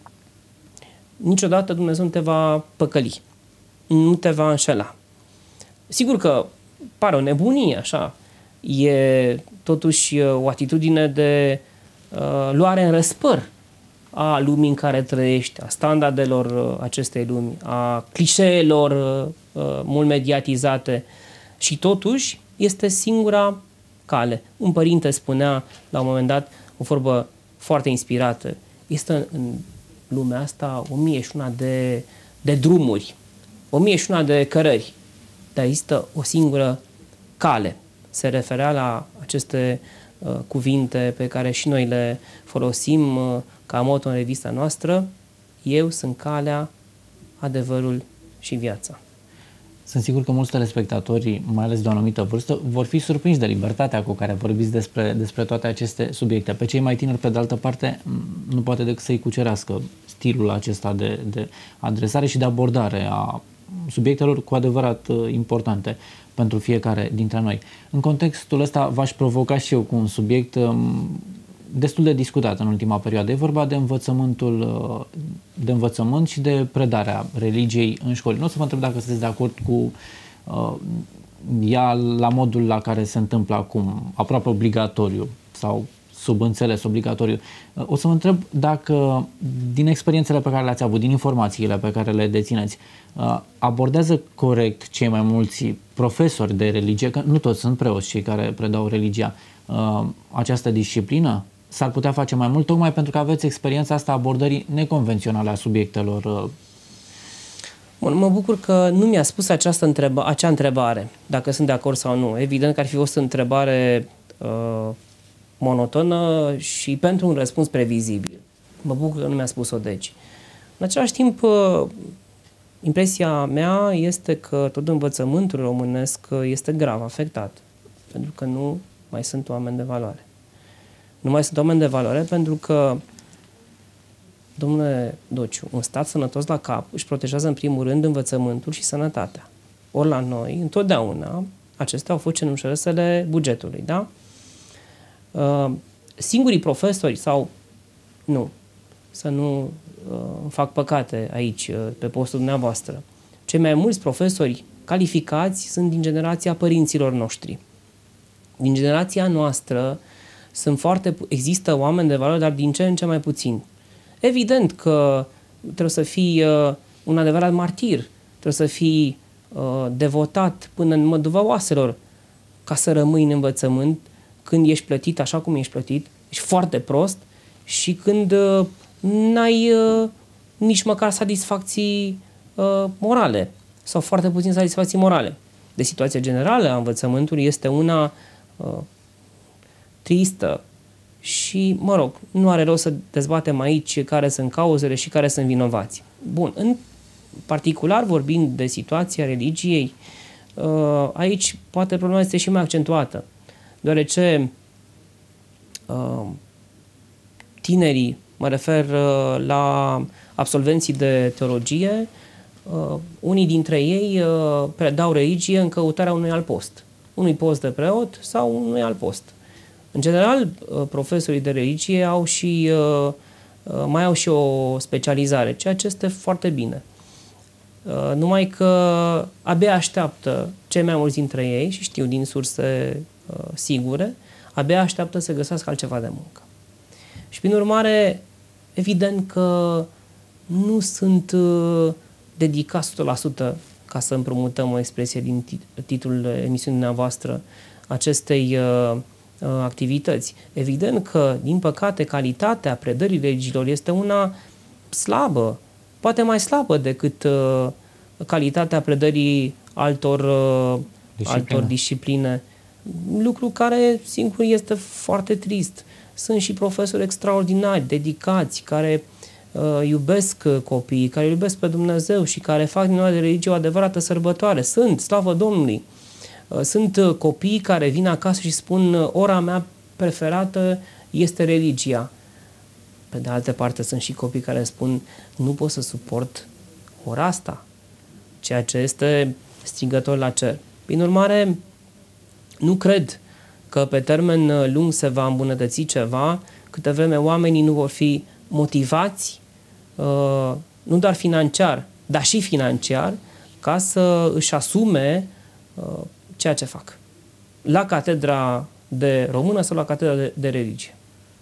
Niciodată Dumnezeu nu te va păcăli, nu te va înșela. Sigur că pare o nebunie, așa, e totuși o atitudine de uh, luare în răspăr a lumii în care trăiești, a standardelor uh, acestei lumi, a clișeelor uh, mult mediatizate și totuși este singura cale. Un părinte spunea la un moment dat o vorbă foarte inspirată. Este în lumea asta o mie și una de, de drumuri, o mie și una de cărări, dar există o singură cale. Se referea la aceste uh, cuvinte pe care și noi le folosim uh, ca motto în revista noastră: eu sunt calea, adevărul și viața. Sunt sigur că mulți telespectatori, mai ales de o anumită vârstă, vor fi surprinși de libertatea cu care vorbiți despre, despre toate aceste subiecte. Pe cei mai tineri, pe de altă parte, nu poate decât să-i cucerească stilul acesta de, de adresare și de abordare a subiectelor cu adevărat importante pentru fiecare dintre noi. În contextul ăsta v-aș provoca și eu cu un subiect destul de discutat în ultima perioadă. E vorba de învățământul, de învățământ și de predarea religiei în școli. Nu o să vă întreb dacă sunteți de acord cu uh, ea la modul la care se întâmplă acum, aproape obligatoriu sau subînțeles obligatoriu. Uh, o să vă întreb dacă, din experiențele pe care le-ați avut, din informațiile pe care le dețineți, uh, abordează corect cei mai mulți profesori de religie, că nu toți sunt preoți cei care predau religia, uh, această disciplină? S-ar putea face mai mult, tocmai pentru că aveți experiența asta abordării neconvenționale a subiectelor. Bun, mă bucur că nu mi-a spus această întreba, acea întrebare, dacă sunt de acord sau nu. Evident că ar fi fost o întrebare uh, monotonă și pentru un răspuns previzibil. Mă bucur că nu mi-a spus-o deci. În același timp, uh, impresia mea este că tot învățământul românesc este grav afectat, pentru că nu mai sunt oameni de valoare. Nu mai sunt oameni de valoare pentru că, domnule Dociu, un stat sănătos la cap își protejează în primul rând învățământul și sănătatea. Ori la noi, întotdeauna, acestea au fost cenușărăsele bugetului, da? Uh, singurii profesori sau, nu, să nu uh, fac păcate aici, uh, pe postul dumneavoastră, cei mai mulți profesori calificați sunt din generația părinților noștri. Din generația noastră sunt foarte, există oameni de valoare, dar din ce în ce mai puțini. Evident că trebuie să fii uh, un adevărat martir, trebuie să fii uh, devotat până în măduva oaselor ca să rămâi în învățământ când ești plătit așa cum ești plătit, ești foarte prost și când uh, n-ai uh, nici măcar satisfacții uh, morale sau foarte puțin satisfacții morale. De situația generală a învățământului este una uh, tristă și, mă rog, nu are rost să dezbatem aici care sunt cauzele și care sunt vinovați. Bun, în particular vorbind de situația religiei, uh, aici poate problema este și mai accentuată, deoarece uh, tinerii, mă refer uh, la absolvenții de teologie, uh, unii dintre ei uh, predau religie în căutarea unui alt post, unui post de preot sau unui alt post. În general, uh, profesorii de religie au și, uh, uh, mai au și o specializare, ceea ce este foarte bine. Uh, numai că abia așteaptă cei mai mulți dintre ei, și știu din surse uh, sigure, abia așteaptă să găsească altceva de muncă. Și prin urmare, evident că nu sunt uh, dedicați o sută la sută, ca să împrumutăm o expresie din tit- titlul emisiunii dumneavoastră, acestei uh, uh, activități. Evident că, din păcate, calitatea predării religiilor este una slabă, poate mai slabă decât uh, calitatea predării altor, uh, discipline. altor discipline. Lucru care, singur, este foarte trist. Sunt și profesori extraordinari, dedicați, care uh, iubesc copiii, care iubesc pe Dumnezeu și care fac din ora de religie o adevărată sărbătoare. Sunt, slavă Domnului! Uh, sunt uh, copii care vin acasă și spun uh, ora mea preferată este religia. Pe de altă parte, sunt și copii care spun nu pot să suport ora asta, ceea ce este strigător la cer. Prin urmare, nu cred că pe termen lung se va îmbunătăți ceva, câte vreme oamenii nu vor fi motivați, uh, nu doar financiar, dar și financiar, ca să își asume uh, ceea ce fac. La catedra de română sau la catedra de, de religie.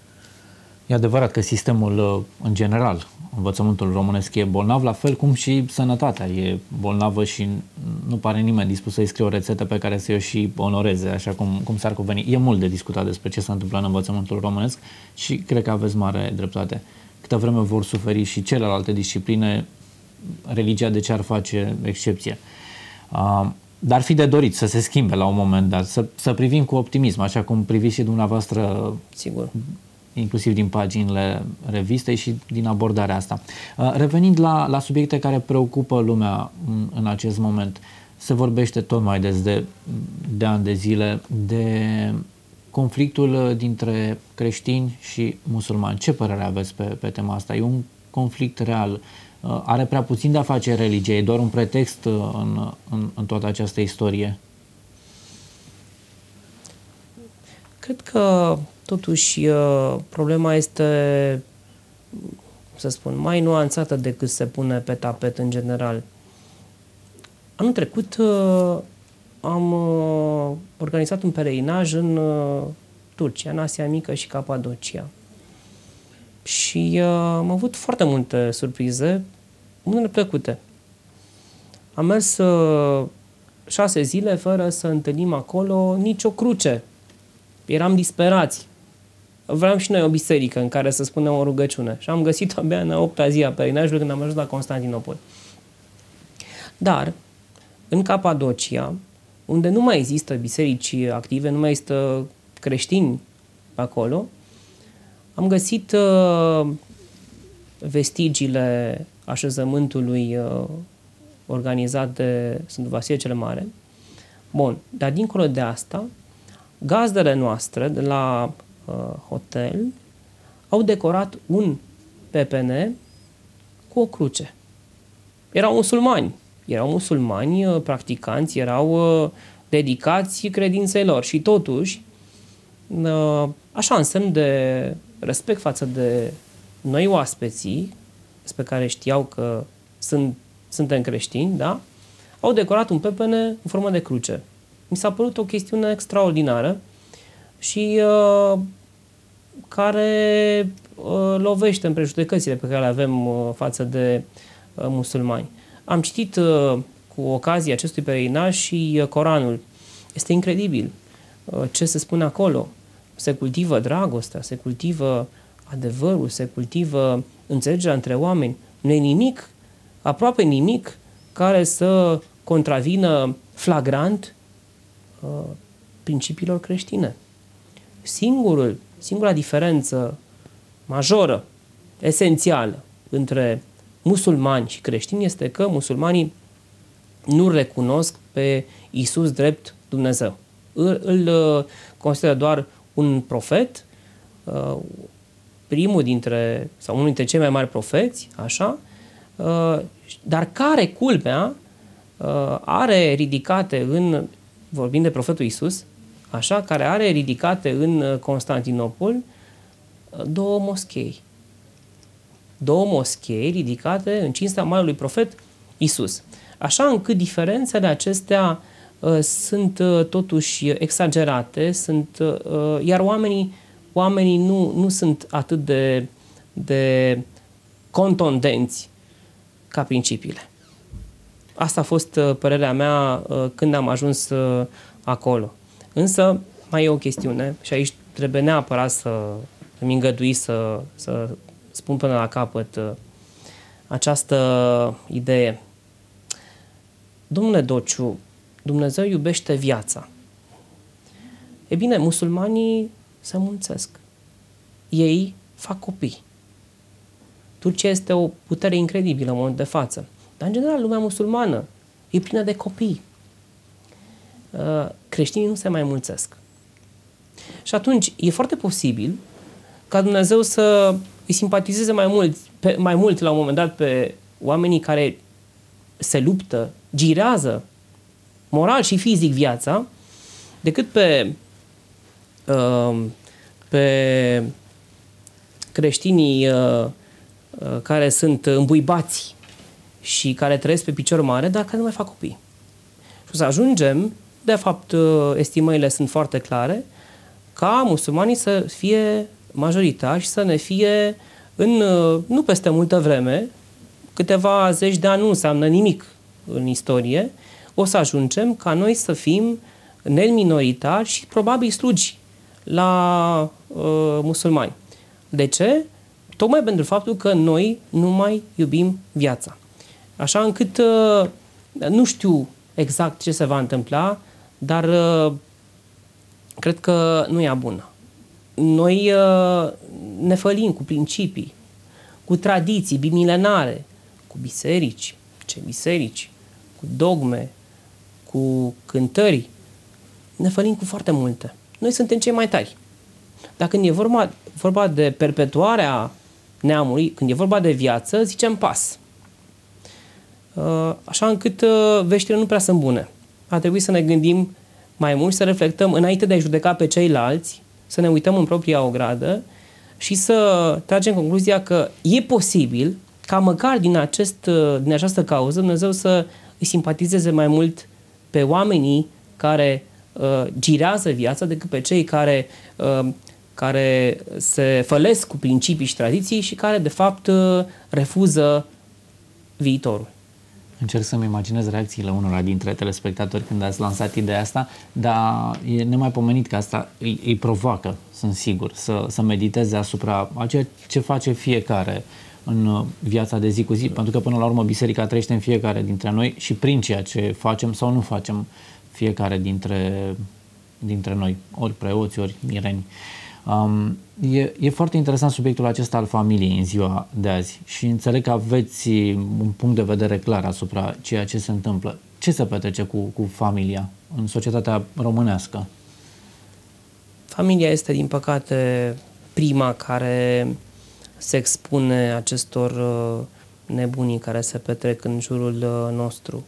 E adevărat că sistemul, în general, învățământul românesc e bolnav, la fel cum și sănătatea e bolnavă și nu pare nimeni dispus să-i scrie o rețetă pe care să o și onoreze, așa cum, cum s-ar cuveni. E mult de discutat despre ce s-a întâmplat în învățământul românesc și cred că aveți mare dreptate. Câtă vreme vor suferi și celelalte discipline, religia de ce ar face excepție. Uh, dar ar fi de dorit să se schimbe la un moment dat, să, să privim cu optimism, așa cum priviți și dumneavoastră. Sigur. Inclusiv din paginile revistei și din abordarea asta. Revenind la, la subiecte care preocupă lumea în, în acest moment, se vorbește tot mai des de, de ani de zile de conflictul dintre creștini și musulmani. Ce părere aveți pe, pe tema asta? E un conflict real? Are prea puțin de a face religie? E doar un pretext în, în, în toată această istorie? Cred că totuși problema este, să spun, mai nuanțată decât se pune pe tapet în general. Anul trecut am organizat un pelerinaj în Turcia, în Asia Mică și Capadocia. Și am avut foarte multe surprize, unele plăcute. Am mers șase zile fără să întâlnim acolo nicio cruce. Eram disperați. Vreau și noi o biserică în care să spunem o rugăciune. Și am găsit abia în a opta zi a pelerinajului când am ajuns la Constantinopol. Dar în Capadocia, unde nu mai există biserici active, nu mai există creștini acolo, am găsit uh, vestigiile așezământului uh, organizat de Sfântul Vasile cel Mare. Bun, dar dincolo de asta, gazdele noastre de la uh, hotel au decorat un pepene cu o cruce. Erau musulmani, erau musulmani uh, practicanți, erau uh, dedicați credinței lor și totuși, uh, așa în semn de respect față de noi oaspeții, pe care știau că sunt, suntem creștini, da? Au decorat un pepene în formă de cruce. Mi s-a părut o chestiune extraordinară și uh, care uh, lovește în prejudecățile pe care le avem uh, față de uh, musulmani. Am citit uh, cu ocazia acestui pelerinaj și uh, Coranul. Este incredibil uh, ce se spune acolo. Se cultivă dragostea, se cultivă adevărul, se cultivă înțelegerea între oameni. Nu e nimic, aproape nimic, care să contravină flagrant uh, principiilor creștine. Singurul, singura diferență majoră, esențială, între musulmani și creștini este că musulmanii nu recunosc pe Iisus drept Dumnezeu. Îl, îl uh, consideră doar un profet, uh, primul dintre, sau unul dintre cei mai mari profeți, așa, uh, dar care, culmea, uh, are ridicate în, vorbind de profetul Iisus, așa, care are ridicate în Constantinopol două moschei. Două moschei ridicate în cinstea marelui profet Iisus. Așa încât diferențele acestea uh, sunt uh, totuși exagerate, sunt, uh, iar oamenii, oamenii nu, nu sunt atât de, de contundenți ca principiile. Asta a fost uh, părerea mea uh, când am ajuns uh, acolo. Însă mai e o chestiune și aici trebuie neapărat să îmi îngădui să, să spun până la capăt uh, această idee. Domnule Dociu, Dumnezeu iubește viața. E bine, musulmanii se mulțesc. Ei fac copii. Turcia este o putere incredibilă în momentul de față. Dar, în general, lumea musulmană e plină de copii. Creștinii nu se mai mulțesc. Și atunci e foarte posibil ca Dumnezeu să îi simpatizeze mai mult, pe, mai mult la un moment dat pe oamenii care se luptă, girează moral și fizic viața, decât pe, uh, pe creștinii uh, uh, care sunt îmbuibați și care trăiesc pe picior mare, dar care nu mai fac copii. Și o să ajungem, de fapt, estimările sunt foarte clare, ca musulmanii să fie majoritari și să ne fie în, nu peste multă vreme, câteva zeci de ani nu înseamnă nimic în istorie, o să ajungem ca noi să fim minoritari și probabil slugi la uh, musulmani. De ce? Tocmai pentru faptul că noi nu mai iubim viața. Așa încât uh, nu știu exact ce se va întâmpla, dar uh, cred că nu e a bună. Noi uh, ne fălim cu principii, cu tradiții bimilenare, cu biserici, ce biserici, cu dogme, cu cântări. Ne fălim cu foarte multe. Noi suntem cei mai tari. Dar când e vorba, vorba de perpetuarea neamului, când e vorba de viață, zicem pas. Uh, așa încât uh, veștile nu prea sunt bune. Ar trebui să ne gândim mai mult, să reflectăm înainte de a judeca pe ceilalți, să ne uităm în propria ogradă și să tragem concluzia că e posibil ca măcar din, acest, din această cauză Dumnezeu să îi simpatizeze mai mult pe oamenii care uh, girează viața decât pe cei care, uh, care se fălesc cu principii și tradiții și care de fapt uh, refuză viitorul. Încerc să-mi imaginez reacțiile unora dintre telespectatori când ați lansat ideea asta, dar e nemaipomenit că asta îi, îi provoacă, sunt sigur, să, să mediteze asupra a ceea ce face fiecare în viața de zi cu zi, pentru că până la urmă biserica trăiește în fiecare dintre noi și prin ceea ce facem sau nu facem fiecare dintre, dintre noi, ori preoți, ori mireni. Um, e, e foarte interesant subiectul acesta al familiei în ziua de azi și înțeleg că aveți un punct de vedere clar asupra ceea ce se întâmplă. Ce se petrece cu, cu familia în societatea românească? Familia este, din păcate, prima care se expune acestor uh, nebunii care se petrec în jurul uh, nostru.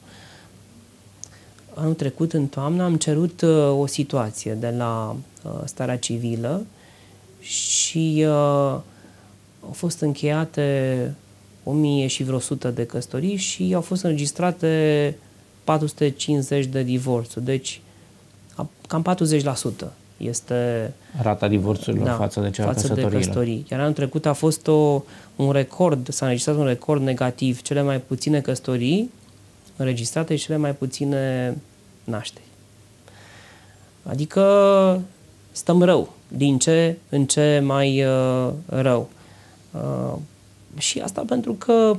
Anul trecut, în toamnă, am cerut uh, o situație de la uh, starea civilă și uh, au fost încheiate o mie și vreo sută de căsătorii și au fost înregistrate patru sute cincizeci de divorțuri. Deci, cam patruzeci la sută este rata divorțurilor da, față de cea față de căsătorii. Iar anul trecut a fost o, un record, s-a înregistrat un record negativ, cele mai puține căsătorii înregistrate și cele mai puține nașteri. Adică stăm rău, din ce în ce mai uh, rău. Uh, și asta pentru că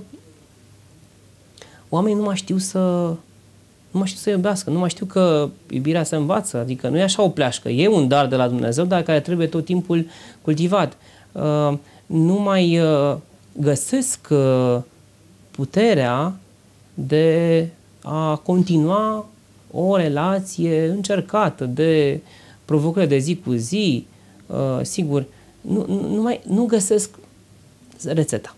oamenii nu mai știu să nu mai știu să iubească, nu mai știu că iubirea se învață, adică nu e așa o pleașcă, e un dar de la Dumnezeu, dar care trebuie tot timpul cultivat. Uh, nu mai uh, găsesc uh, puterea de a continua o relație încercată de provocări de zi cu zi, uh, sigur, nu, nu, mai, nu găsesc rețeta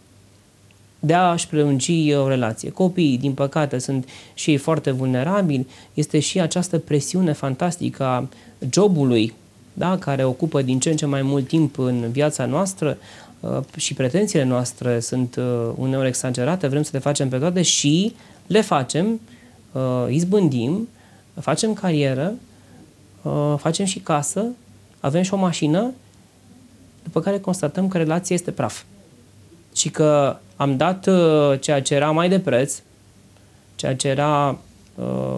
de a-și prelungi o relație. Copiii, din păcate, sunt și ei foarte vulnerabili. Este și această presiune fantastică a jobului, da, care ocupă din ce în ce mai mult timp în viața noastră uh, și pretențiile noastre sunt uh, uneori exagerate, vrem să le facem pe toate și le facem, uh, izbândim, facem carieră, uh, facem și casă, avem și o mașină, după care constatăm că relația este praf. Și că am dat uh, ceea ce era mai de preț, ceea ce era uh,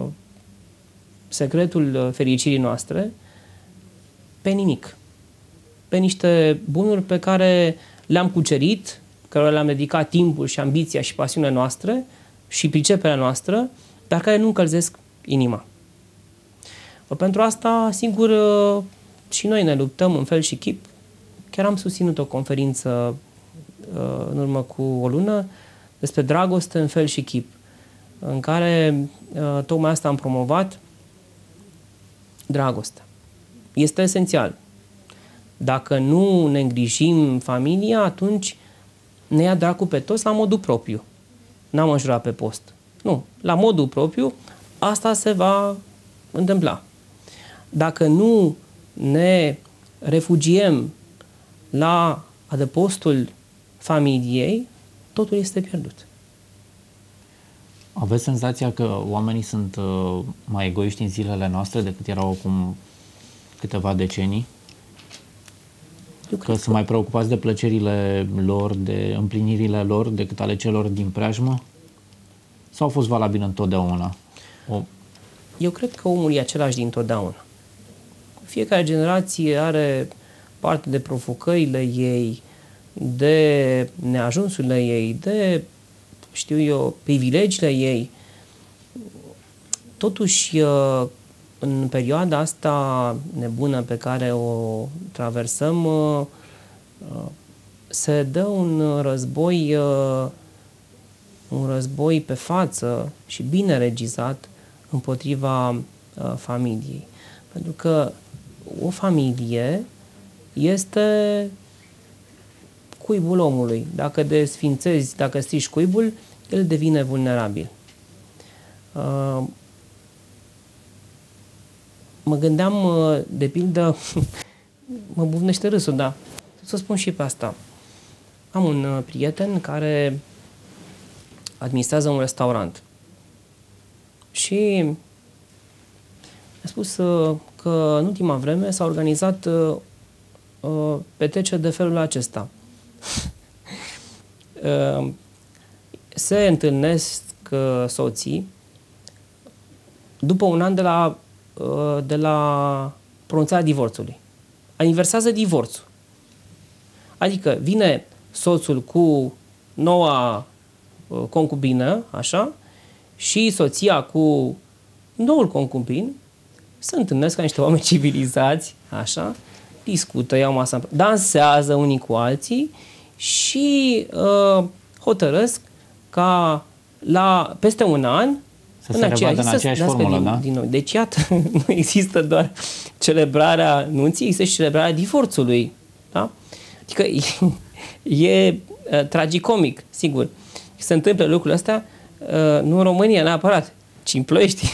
secretul fericirii noastre, pe nimic. Pe niște bunuri pe care le-am cucerit, care le-am dedicat timpul și ambiția și pasiunea noastră și priceperea noastră, dar care nu încălzesc inima. Pentru asta, sigur, uh, și noi ne luptăm în fel și chip. Chiar am susținut o conferință în urmă cu o lună despre dragoste în fel și chip, în care tocmai asta am promovat, dragostea. Este esențial. Dacă nu ne îngrijim familia, atunci ne ia dracu pe toți la modul propriu. N-am înjurat pe post. Nu. La modul propriu, asta se va întâmpla. Dacă nu ne refugiem la adăpostul familiei, totul este pierdut. Aveți senzația că oamenii sunt uh, mai egoiști în zilele noastre decât erau acum câteva decenii? Eu că sunt că... mai preocupați de plăcerile lor, de împlinirile lor, decât ale celor din preajmă? Sau a fost valabil întotdeauna? O... Eu cred că omul e același dintotdeauna. Fiecare generație are parte de provocările ei, de neajunsurile ei, de, știu eu, privilegiile ei. Totuși, în perioada asta nebună pe care o traversăm, se dă un război, un război pe față și bine regizat împotriva familiei. Pentru că o familie este cuibul omului. Dacă desfințezi, dacă strici cuibul, el devine vulnerabil. Uh, mă gândeam, uh, de pildă, mă bufnește râsul, da, să spun și pe asta. Am un uh, prieten care administrează un restaurant și mi-a spus uh, că în ultima vreme s-a organizat uh, uh, petreceri de felul acesta. Se întâlnesc soții după un an de la, de la pronunțarea divorțului. Aniversează divorțul. Adică vine soțul cu noua uh, concubină, așa, și soția cu noul concubin se întâlnesc ca niște oameni civilizați, așa, discută, iau masa, dansează unii cu alții și uh, hotărăsc ca la peste un an să se revadă în aceeași formulă, din, da? Din nou. Deci, iată, nu există doar celebrarea nunții, există și celebrarea divorțului. Da? Adică e, e uh, tragicomic, sigur. Se întâmplă lucrurile astea uh, nu în România neapărat, ci în Ploiești.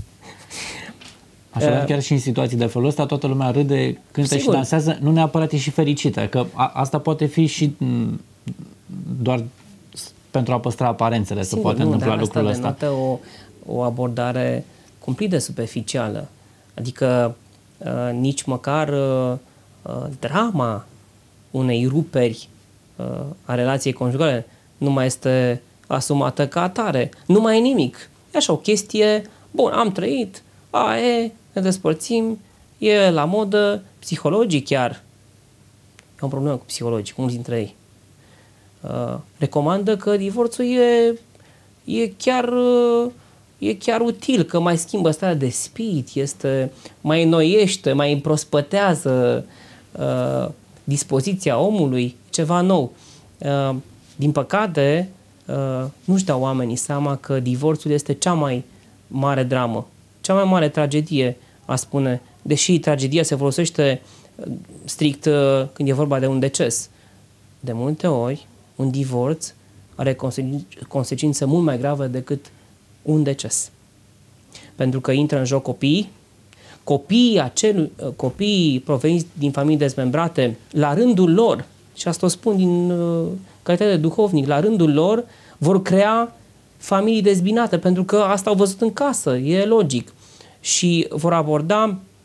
Așadar, chiar și în situații de felul ăsta, toată lumea râde, cântă și dansează, nu neapărat e și fericită, că a, asta poate fi și m, doar pentru a păstra aparențele, sigur, se poate nu, întâmpla lucrul ăsta. Asta o, o abordare cumplit de superficială. Adică uh, nici măcar uh, uh, drama unei ruperi uh, a relației conjugale nu mai este asumată ca atare. Nu mai e nimic. E așa o chestie, bun, am trăit, a, e, ne despărțim, e la modă, psihologii chiar. E o problemă cu psihologii, cu mulți dintre ei. Uh, recomandă că divorțul e, e, chiar, uh, e chiar util, că mai schimbă starea de spirit, este, mai înnoiește, mai împrospătează uh, dispoziția omului, ceva nou. Uh, din păcate, uh, nu-și dau oamenii seama că divorțul este cea mai mare dramă, cea mai mare tragedie, a spune, deși tragedia se folosește strict uh, când e vorba de un deces. De multe ori, un divorț are consec- consecințe mult mai grave decât un deces. Pentru că intră în joc copiii, copiii, acelu- copiii proveniți din familii dezmembrate, la rândul lor, și asta o spun din uh, calitate de duhovnic, la rândul lor vor crea familii dezbinate, pentru că asta au văzut în casă, e logic. Și vor aborda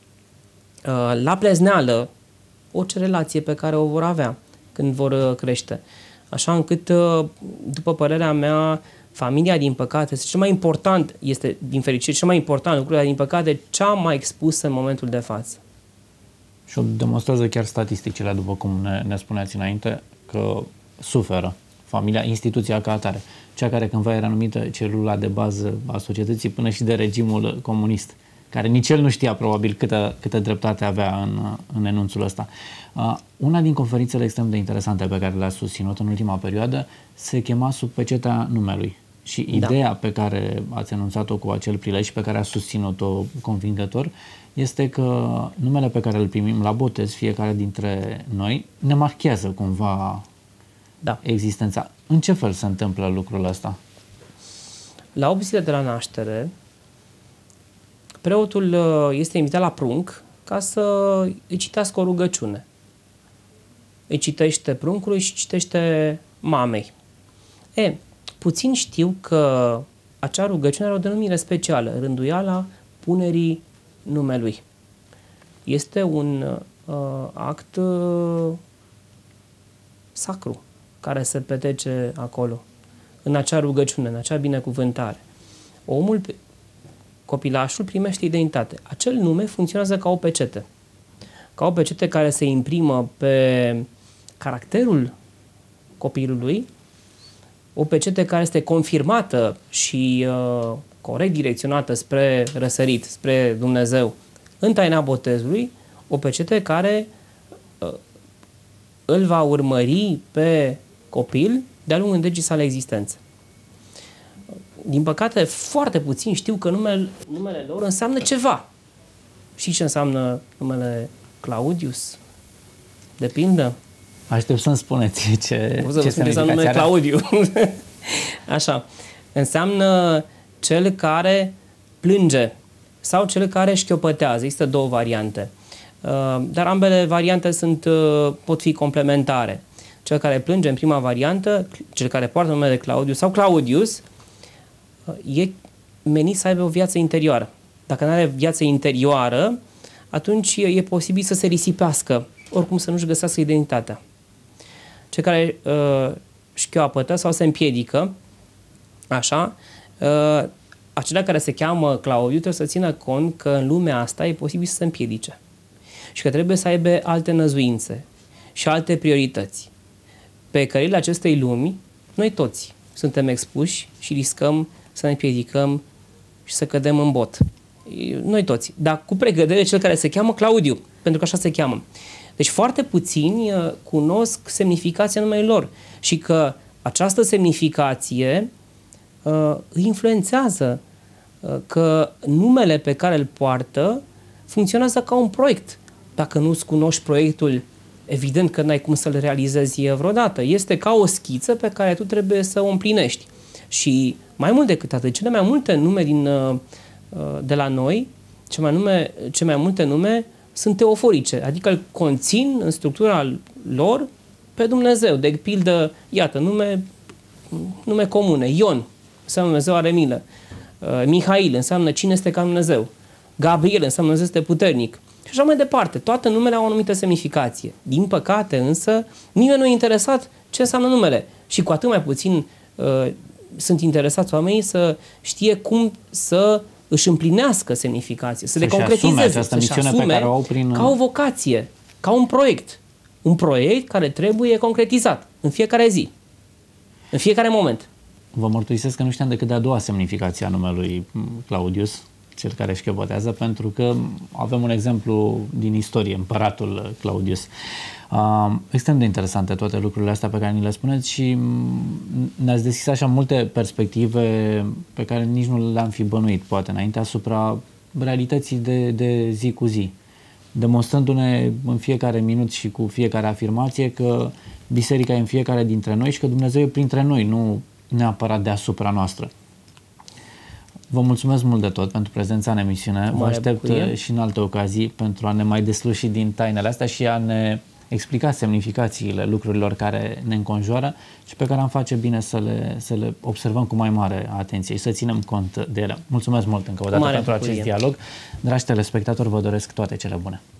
uh, la plezneală orice relație pe care o vor avea când vor uh, crește. Așa încât, uh, după părerea mea, familia, din păcate, este cel mai important, este, din fericire, cel mai important lucru, dar, din păcate, cea mai expusă în momentul de față. Și o demonstrează chiar statisticile, după cum ne, ne spuneați înainte, că suferă familia, instituția ca atare. Cea care cândva era numită celula de bază a societății, până și de regimul comunist, care nici el nu știa probabil câtă, câtă dreptate avea în, în enunțul ăsta. Uh, una din conferințele extrem de interesante pe care le-a susținut în ultima perioadă se chema Sub pecetea numelui. Și ideea da. pe care ați enunțat-o cu acel prilej și pe care a susținut-o convingător este că numele pe care îl primim la botez, fiecare dintre noi, ne marchează cumva da. existența. În ce fel se întâmplă lucrul ăsta? La opt zile de la naștere, preotul este invitat la prunc ca să îi citească o rugăciune. Îi citește pruncului și citește mamei. E, puțin știu că acea rugăciune are o denumire specială, rânduiala punerii numelui. Este un uh, act uh, sacru care se petrece acolo, în acea rugăciune, în acea binecuvântare. Omul, copilașul primește identitate. Acel nume funcționează ca o pecete. Ca o pecete care se imprimă pe caracterul copilului, o pecete care este confirmată și uh, corect direcționată spre răsărit, spre Dumnezeu, în taina botezului, o pecete care uh, îl va urmări pe copil de-a lungul întregii sale existențe. Din păcate, foarte puțin știu că numele, numele lor înseamnă ceva. Și ce înseamnă numele Claudius? De pildă? Aștept să-mi spuneți ce, o să ce semnificație numele are. Claudiu. Așa. Înseamnă cel care plânge sau cel care șchiopătează. Există două variante. Dar ambele variante sunt, pot fi complementare. Cel care plânge în prima variantă, cel care poartă numele Claudius sau Claudius, e menit să aibă o viață interioară. Dacă nu are viață interioară, atunci e posibil să se risipească, oricum să nu-și găsească identitatea. Cei care uh, șchioapătă sau se împiedică, așa, uh, acelea care se cheamă Claudiu trebuie să țină cont că în lumea asta e posibil să se împiedice și că trebuie să aibă alte năzuințe și alte priorități. Pe cările acestei lumi noi toți suntem expuși și riscăm să ne piedicăm și să cădem în bot. Noi toți. Dar cu pregădere cel care se cheamă Claudiu, pentru că așa se cheamă. Deci foarte puțini cunosc semnificația numelui lor și că această semnificație uh, îi influențează, uh, că numele pe care îl poartă funcționează ca un proiect. Dacă nu-ți cunoști proiectul, evident că n-ai cum să-l realizezi vreodată. Este ca o schiță pe care tu trebuie să o împlinești. Și mai mult decât atât, cele mai multe nume din, de la noi, cele mai, nume, cele mai multe nume sunt teoforice, adică îl conțin în structura lor pe Dumnezeu. De pildă, iată, nume, nume comune. Ion înseamnă Dumnezeu are milă. Mihail înseamnă cine este ca Dumnezeu. Gabriel înseamnă Dumnezeu este puternic. Și așa mai departe. Toate numele au o anumită semnificație. Din păcate, însă, nimeni nu e interesat ce înseamnă numele. Și cu atât mai puțin uh, sunt interesați oamenii să știe cum să își împlinească semnificație, să, să le concretizeze, să-și asume pe care o au prin... ca o vocație, ca un proiect. Un proiect care trebuie concretizat în fiecare zi, în fiecare moment. Vă mărturisesc că nu știam decât de a doua semnificație a numelui Claudius, cel care șchiopătează, pentru că avem un exemplu din istorie, împăratul Claudius. Uh, extrem de interesante toate lucrurile astea pe care ni le spuneți și ne-ați deschis așa multe perspective pe care nici nu le-am fi bănuit, poate, înainte, asupra realității de, de zi cu zi, demonstrându-ne în fiecare minut și cu fiecare afirmație că biserica e în fiecare dintre noi și că Dumnezeu e printre noi, nu neapărat deasupra noastră. Vă mulțumesc mult de tot pentru prezența în emisiune. Vă aștept bucurie. Și în alte ocazii pentru a ne mai desluși din tainele astea și a ne explica semnificațiile lucrurilor care ne înconjoară și pe care am face bine să le, să le observăm cu mai mare atenție și să ținem cont de ele. Mulțumesc mult încă o dată pentru bucurie. Acest dialog. Dragi telespectatori, vă doresc toate cele bune.